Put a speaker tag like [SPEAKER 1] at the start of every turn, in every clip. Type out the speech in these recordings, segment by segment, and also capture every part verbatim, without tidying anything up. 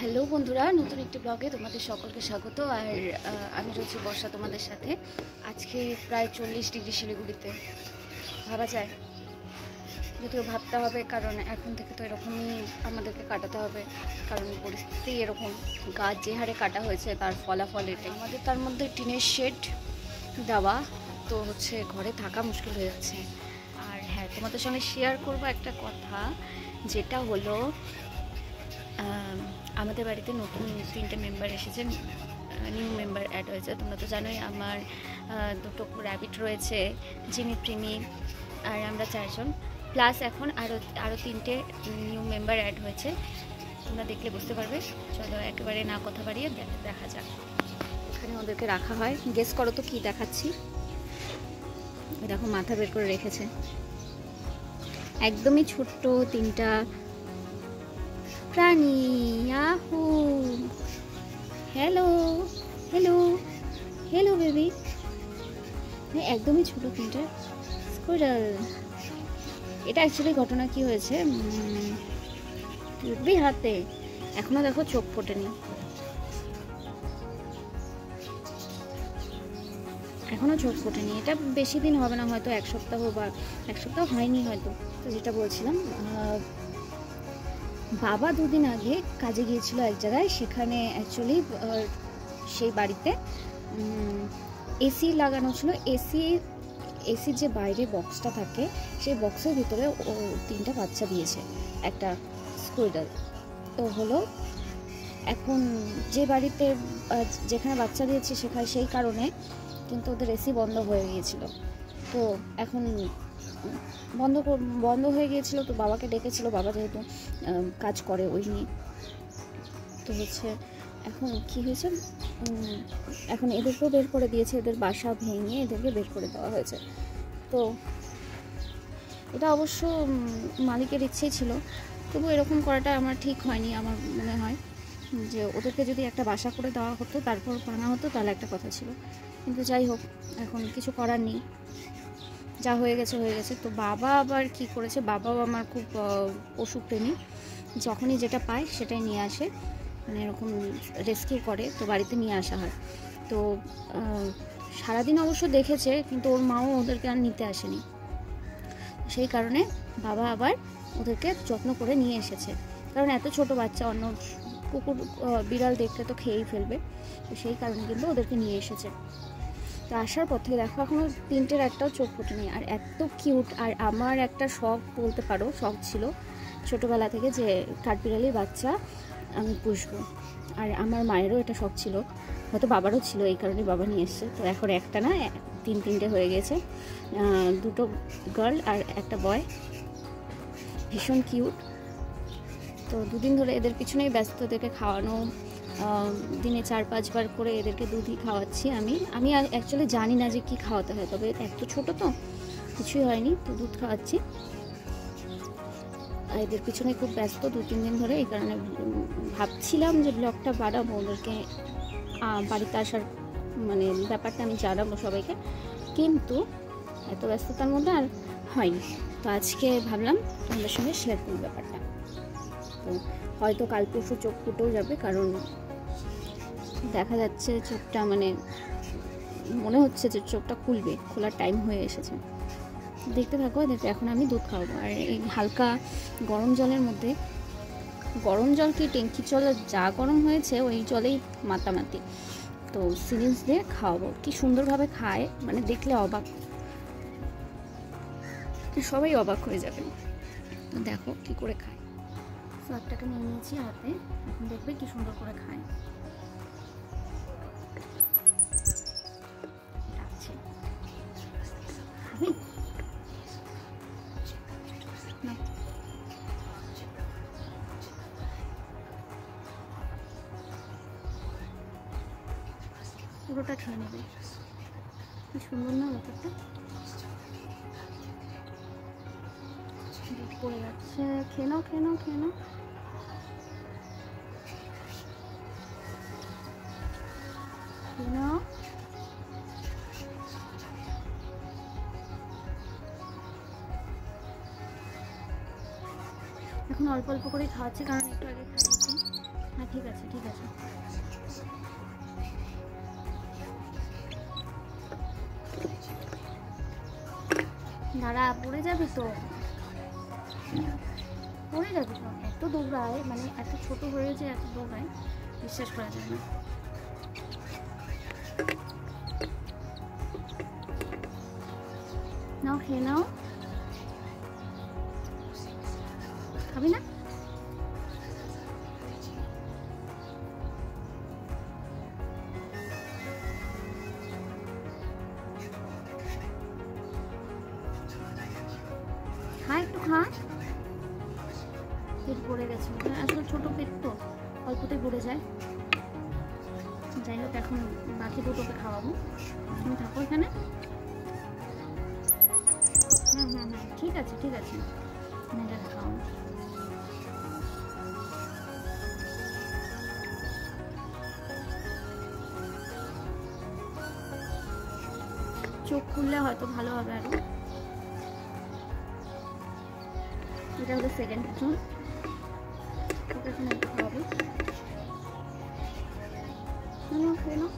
[SPEAKER 1] Hello বন্ধুরা, নতুন একটি ব্লগে তোমাদের সকলকে স্বাগত। আর আমি রয়েছি বর্ষা তোমাদের সাথে। আজকে প্রায় চল্লিশ ডিগ্রি শিলিগুড়িতে। ভাবা যায়, যদিও ভাবতে হবে, কারণ এখন থেকে তো এরকমই আমাদেরকে কাটাতে হবে, কারণ পরিস্থিতি এরকম। গাছ যে হারে কাটা হয়েছে তার ফলাফল এটাই। আমাদের তার মধ্যে টিনের শেড দেওয়া, তো হচ্ছে ঘরে থাকা মুশকিল হয়ে যাচ্ছে। আর হ্যাঁ, তোমাদের সঙ্গে শেয়ার করবো একটা কথা, যেটা হলো আমাদের বাড়িতে নতুন তিনটে মেম্বার এসেছেন, নিউ মেম্বার অ্যাড হয়েছে। তোমরা তো জানোই আমার দুটো র্যাবিট রয়েছে, জিমি, প্রিমি, আর আমরা চারজন, প্লাস এখন আরও আরও তিনটে নিউ মেম্বার অ্যাড হয়েছে। তোমরা দেখলে বুঝতে পারবে। চলো একেবারে না কথা বাড়িয়ে দেখা যাক। এখানে ওদেরকে রাখা হয়। গেস করো তো কী দেখাচ্ছি। দেখো মাথা বের করে রেখেছে। একদমই ছোট্ট তিনটা প্রাণী। Yahoo, hello hello hello baby. একদমই ছোট তিনটা স্কুইরাল। এটা অ্যাকচুয়ালি ঘটনা কি হয়েছে, তুই হাতে এখনো দেখো চোখ ফোটেনি, এখনো চোখ ফোটেনি। এটা বেশি দিন হবে না, হয়তো এক সপ্তাহ বা এক সপ্তাহ হয়নি হয়তো। তো যেটা বলছিলাম, বাবা দুদিন আগে কাজে গিয়েছিল এক জায়গায়, সেখানে অ্যাকচুয়ালি সেই বাড়িতে এসি লাগানো ছিল। এসি এসির যে বাইরে বক্সটা থাকে, সেই বক্সের ভিতরে ও তিনটা বাচ্চা দিয়েছে, একটা স্কুইরাল। তো হলো এখন যে বাড়িতে যেখানে বাচ্চা দিয়েছে সেখানে সেই কারণে কিন্তু ওদের এসি বন্ধ হয়ে গিয়েছিল। তো এখন বন্ধ বন্ধ হয়ে গিয়েছিল, তো বাবাকে ডেকেছিল, বাবা যেহেতু কাজ করে ওই নিয়ে। তো হচ্ছে এখন কি হয়েছে, এখন এদেরকেও বের করে দিয়েছে, এদের বাসা ভেঙে এদেরকে বের করে দেওয়া হয়েছে। তো এটা অবশ্য মালিকের ইচ্ছেই ছিল, তবু এরকম করাটা আমার ঠিক হয়নি। আমার মনে হয় যে ওদেরকে যদি একটা বাসা করে দেওয়া হতো, তারপর ভাঙা হতো, তাহলে একটা কথা ছিল। কিন্তু যাই হোক, এখন কিছু করার নেই, যা হয়ে গেছে হয়ে গেছে। তো বাবা আবার কি করেছে, বাবাও আমার খুব পশুপ্রেমী, যখনই যেটা পায় সেটাই নিয়ে আসে, মানে এরকম রেস্কিউ করে, তো বাড়িতে নিয়ে আসা হয়। তো সারাদিন অবশ্য দেখেছে, কিন্তু ওর মাও ওদেরকে আর নিতে আসেনি, সেই কারণে বাবা আবার ওদেরকে যত্ন করে নিয়ে এসেছে। কারণ এত ছোট বাচ্চা, অন্য কুকুর বিড়াল দেখতে তো খেয়েই ফেলবে, তো সেই কারণে কিন্তু ওদেরকে নিয়ে এসেছে। তো আসার পর থেকে দেখো এখনও তিনটের একটাও চোখ ফোটে নেই, আর এত কিউট। আর আমার একটা শখ বলতে পারো, শখ ছিল ছোটোবেলা থেকে যে কাঠবিড়ালির বাচ্চা আমি পুষবো। আর আমার মায়েরও এটা শখ ছিল, হয়তো বাবারও ছিল, এই কারণে বাবা নিয়ে এসছে। তো এখন একটা না, তিন তিনটে হয়ে গেছে, দুটো গার্ল আর একটা বয়, ভীষণ কিউট। তো দুদিন ধরে এদের পিছনেই ব্যস্ত, এদেরকে খাওয়ানো, দিনে চার পাঁচবার করে এদেরকে দুধই খাওয়াচ্ছি আমি আমি অ্যাকচুয়ালি জানি না যে কি খাওয়াতে হয়, তবে এত ছোট তো কিছুই হয়নি, তো দুধ খাওয়াচ্ছি। এদের পিছনে খুব ব্যস্ত দু তিন দিন ধরে, এই কারণে ভাবছিলাম যে ব্লগটা বাড়াবো, ওদেরকে বাড়িতে আসার মানে ব্যাপারটা আমি জানাবো সবাইকে, কিন্তু এত ব্যস্ততার মধ্যে আর হয়নি। তো আজকে ভাবলাম তোমাদের সঙ্গে শেয়ার করব ব্যাপারটা। তো হয়তো কাল পরশু চোখ ফুটেও যাবে, কারণ দেখা যাচ্ছে চোখটা, মানে মনে হচ্ছে যে চোখটা খুলবে, খোলার টাইম হয়ে এসেছে। দেখতে থাকো, দেখতে এখন আমি দুধ খাওয়াবো। আর এই হালকা গরম জলের মধ্যে, গরম জল কি ট্যাঙ্কি জল যা গরম হয়েছে ওই জলেই মাতামাতি, তো সিরিঞ্জ দিয়ে খাওয়াবো। কি সুন্দরভাবে খায়, মানে দেখলে অবাক, সবাই অবাক হয়ে যাবে। তো দেখো কি করে খায়। ফ্লাগটাকে নিয়ে নিয়েছি হাতে, এখন দেখবে কি সুন্দর করে খায়। পুরোটা খেয়ে নেবে, কি সুন্দর না ব্যাপারটা। পড়ে যাচ্ছে, খেয়ে নাও খেয়ে নাও খেয়ে নাও। খেয়ে নাও। এখন অল্প অল্প করে খাওয়াচ্ছি, কারণ একটু আগে খাইয়েছি। হ্যাঁ ঠিক আছে ঠিক আছে। দাঁড়া, পড়ে যাবি তো, পড়ে যাবি তো। এত দৌড়ায়, মানে এত ছোট হয়েছে, এত দৌড়ায়, বিশ্বাস করা যায় না। নাও খেয়ে নাও, খাবি না? খা একটু খা। পেট ভরে গেছে, আসলে ছোট পেট তো অল্পতে ভরে যায়। যাই হোক, এখন বাকি দুটোকে খাওয়াবো। তুমি থাকো এখানে। হুম হুম হুম ঠিক আছে ঠিক আছে, মেয়েটাকে খাওয়াবো। চোখ খুললে হয়তো ভালো হবে আরো। এটা হলো সেকেন্ড জন, ওটা এখন একটু খাওয়াবো। খেয়ে নাও।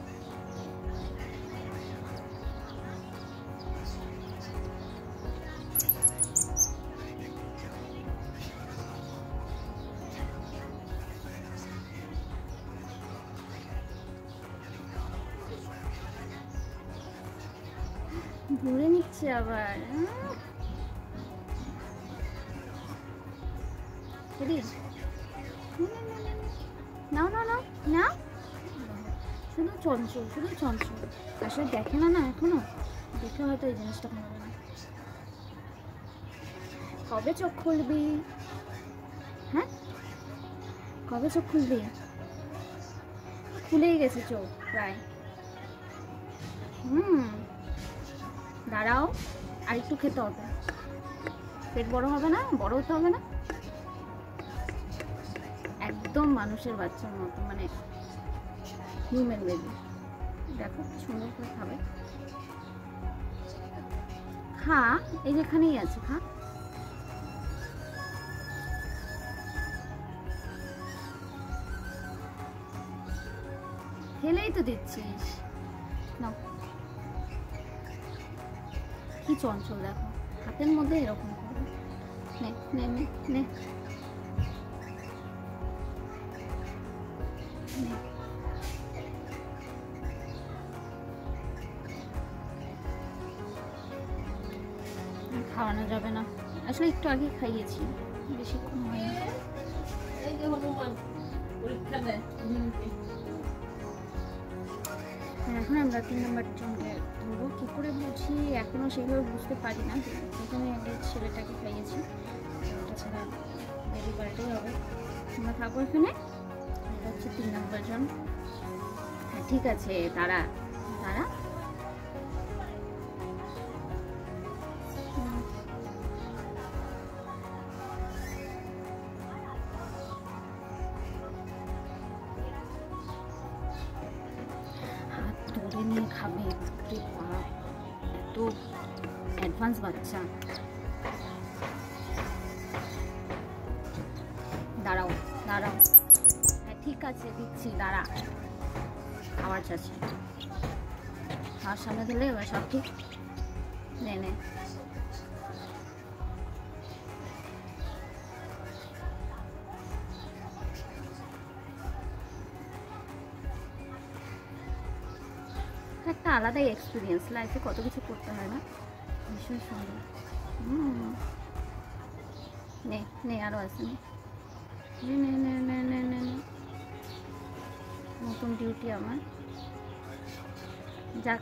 [SPEAKER 1] ভরে নিচ্ছে আবার। নাও নাও নাও নাও। শুধু চঞ্চল, শুধু চঞ্চল, আসলে দেখে না না এখনো, দেখে হয়তো এই জিনিসটা খাবে না। কবে চোখ খুলবি? হ্যাঁ কবে চোখ খুলবি? খুলেই গেছে চোখ প্রায়। হুম দাঁড়াও, আর একটু খেতে হবে। পেট বড় হবে না? বড় হতে হবে না? একদম মানুষের বাচ্চার মতো, মানে হিউম্যান বেবি। দেখো সুন্দর করে খাবে। খা, এই যেখানেই আছে, খা। খেলেই তো দিচ্ছিস। নাও। কি চঞ্চল দেখো, হাতের মধ্যে এরকম করবে। নে নে নে নে খাওয়ানো যাবে না, আসলে একটু আগে খাইয়েছি, বেশিক্ষণ হয়নি। এখন আমরা তিন নম্বর জনকে ধরবো। কী করে বুঝি এখনও সেভাবে বুঝতে পারি না। প্রথমে আগে ছেলেটাকে খাইয়েছি, ওটা ছাড়া বেবি বার্থডে হবে। তোমরা থাকো এখানে। এটা হচ্ছে তিন নম্বর জন। হ্যাঁ ঠিক আছে, তারা তারা নিয়ে খাবে। এত অ্যাডভান্স বাচ্চা। দাঁড়াও দাঁড়াও, হ্যাঁ ঠিক আছে দিচ্ছি, দাঁড়া। খাওয়ার চাচ্ছি, খাওয়ার সামনে দিলে এবার সব ঠিক। নে নে একটা আলাদাই এক্সপিরিয়েন্স, লাইফে কত কিছু করতে হয় না, ভীষণ সুন্দর। হুম নে নে আরও আছে, নে নে নে নে নে নে নে নতুন ডিউটি আমার। যাক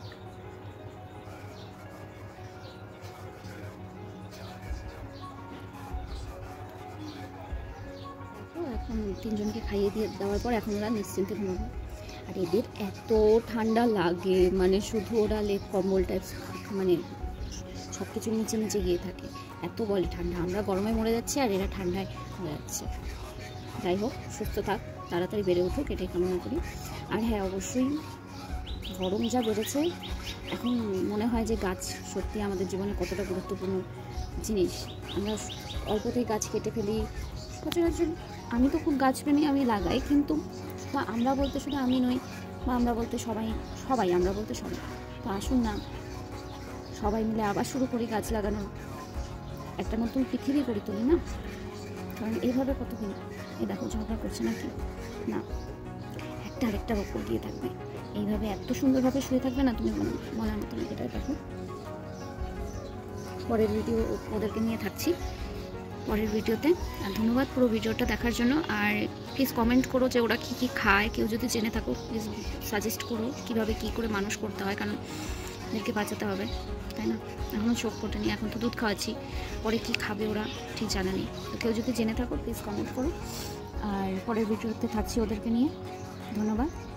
[SPEAKER 1] এখন তিনজনকে খাইয়ে দিয়ে দেওয়ার পর এখন ওরা নিশ্চিন্তে ঘুমাবে। আর এদের এত ঠান্ডা লাগে, মানে শুধু ওরা লেপ কম্বল টাইপ, মানে সব কিছু নিচে নিচে গিয়ে থাকে, এত বলে ঠান্ডা। আমরা গরমে মরে যাচ্ছি আর এরা ঠান্ডায় মরে যাচ্ছে। যাই হোক, সুস্থ থাক, তাড়াতাড়ি বেড়ে উঠুক, এটাই কামনা করি। আর হ্যাঁ অবশ্যই গরম যা বেড়েছে, এখন মনে হয় যে গাছ সত্যি আমাদের জীবনে কতটা গুরুত্বপূর্ণ জিনিস। আমরা অল্পতেই গাছ কেটে ফেলি। সচরাচর আমি তো খুব গাছপ্রেমী, আমি লাগাই, কিন্তু বা আমরা বলতে শুধু আমি নই, বা আমরা বলতে সবাই সবাই আমরা বলতে সবাই। তো আসুন না সবাই মিলে আবার শুরু করি গাছ লাগানোর, একটা নতুন পৃথিবী গড়ে তুলি না। কারণ এইভাবে কতদিন, এই দেখো ঝগড়া করছে নাকি না, একটা আরেকটার ওপর দিয়ে থাকবে, এইভাবে এত সুন্দরভাবে শুয়ে থাকবে না তুমি মনের মতন। এটা দেখো, পরের ভিডিও ওদেরকে নিয়ে থাকছি পরের ভিডিওতে। আর ধন্যবাদ পুরো ভিডিওটা দেখার জন্য। আর প্লিজ কমেন্ট করো যে ওরা কী কী খায়, কেউ যদি জেনে থাকো প্লিজ সাজেস্ট করো কীভাবে কী করে মানুষ করতে হয়, কারণ ওদেরকে বাঁচাতে হবে, তাই না? এখনও চোখ ফোটেনি, এখন তো দুধ খাওয়াচ্ছি, পরে কী খাবে ওরা ঠিক জানা নেই। তো কেউ যদি জেনে থাকো প্লিজ কমেন্ট করো। আর পরের ভিডিওতে থাকছি ওদেরকে নিয়ে। ধন্যবাদ।